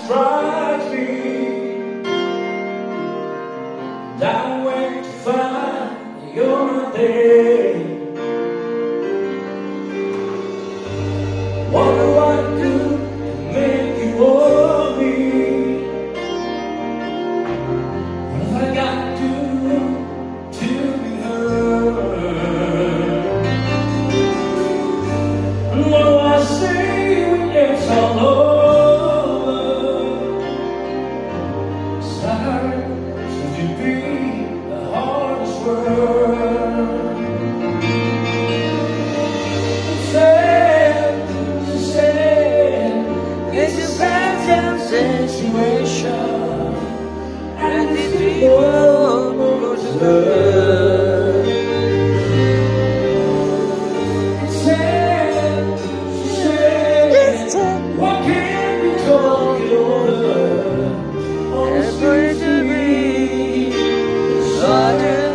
surprise me. And I went to find you're not there. What do I do to make you want me? What have I got to be heard? And what do I say when it's all over? Silence should be the hardest word. It's a sad situation, and this world goes love. It's sad, what can we talk it over? Always to be,